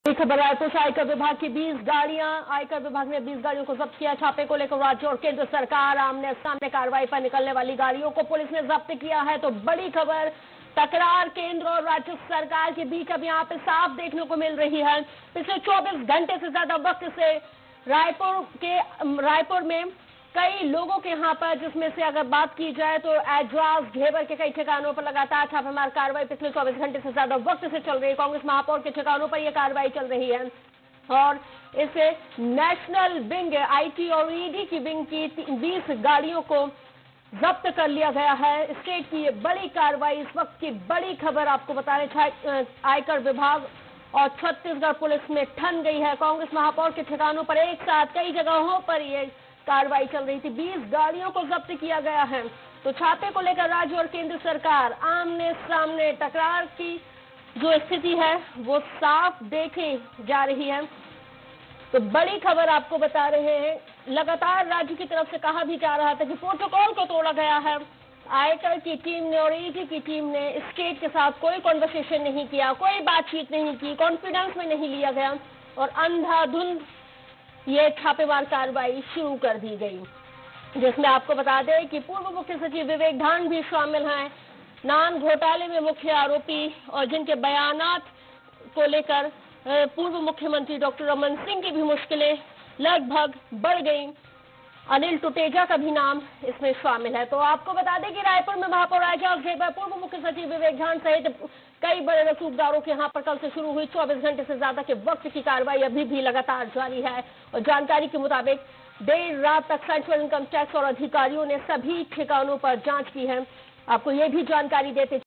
खबर रायपुर से आयकर विभाग की 20 गाड़ियां, आयकर विभाग ने 20 गाड़ियों को जब्त किया। छापे को लेकर राज्य और केंद्र सरकार आमने सामने कार्रवाई पर निकलने वाली गाड़ियों को पुलिस ने जब्त किया है। तो बड़ी खबर तकरार केंद्र और राज्य सरकार के बीच अब यहां पे साफ देखने को मिल रही है। पिछले 24 घंटे से ज्यादा वक्त से रायपुर में कई लोगों के यहां पर, जिसमें से अगर बात की जाए तो एड्रास घेवर के कई ठिकानों पर लगातार छापेमार कार्रवाई पिछले 24 घंटे से ज्यादा वक्त से चल रही है। कांग्रेस महापौर के ठिकानों पर यह कार्रवाई चल रही है और इसे नेशनल विंग आईटी और ईडी की विंग की 20 गाड़ियों को जब्त कर लिया गया है। स्टेट की ये बड़ी कार्रवाई, इस वक्त की बड़ी खबर आपको बता रहे, आयकर विभाग और छत्तीसगढ़ पुलिस में ठन गई है। कांग्रेस महापौर के ठिकानों पर एक साथ कई जगहों पर ये कार्रवाई चल रही थी। 20 गाड़ियों को जब्त किया गया है। तो छापे को लेकर राज्य और केंद्र सरकार आमने सामने, टकरार की जो स्थिति है वो साफ देखी जा रही है। तो बड़ी खबर आपको बता रहे हैं। लगातार राज्य की तरफ से कहा भी जा रहा था कि प्रोटोकॉल को तोड़ा गया है। आयकर की टीम ने और ईडी की टीम ने स्टेट के साथ कोई कॉन्वर्सेशन नहीं किया, कोई बातचीत नहीं की, कॉन्फिडेंस में नहीं लिया गया और अंधाधुंध ये छापेमार कार्रवाई शुरू कर दी गई, जिसमें आपको बता दें कि पूर्व मुख्य सचिव विवेक ढांड भी शामिल हैं। नान घोटाले में मुख्य आरोपी और जिनके बयानात को लेकर पूर्व मुख्यमंत्री डॉक्टर रमन सिंह की भी मुश्किलें लगभग बढ़ गई। अनिल टुटेजा का भी नाम इसमें शामिल है। तो आपको बता दें कि रायपुर में महापौर एड्रास घेवर, पूर्व मुख्य सचिव विवेक ढांड सहित कई बड़े रसूखदारों के यहां पर कल से शुरू हुई 24 घंटे से ज्यादा के वक्त की कार्रवाई अभी भी लगातार जारी है। और जानकारी के मुताबिक देर रात तक सेंट्रल इनकम टैक्स और अधिकारियों ने सभी ठिकानों पर जांच की है। आपको ये भी जानकारी देते